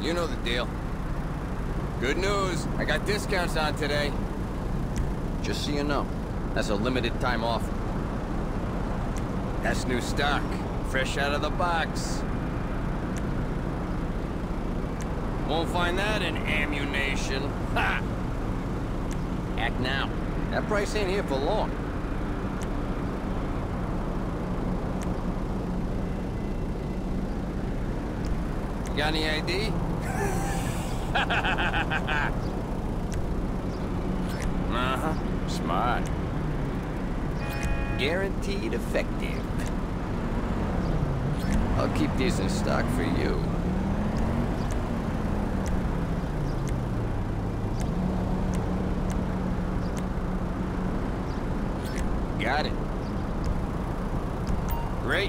You know the deal. Good news, I got discounts on today. Just so you know, that's a limited time offer. That's new stock, fresh out of the box. Won't find that in ammunition. Ha! Act now. That price ain't here for long. You got any ID? Uh-huh. Smart. Guaranteed effective. I'll keep these in stock for you. Got it. Great.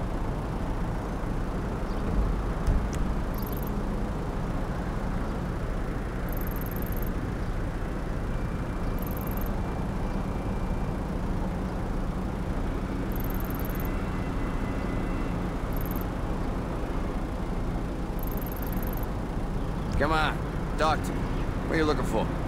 Come on, talk to me. What are you looking for?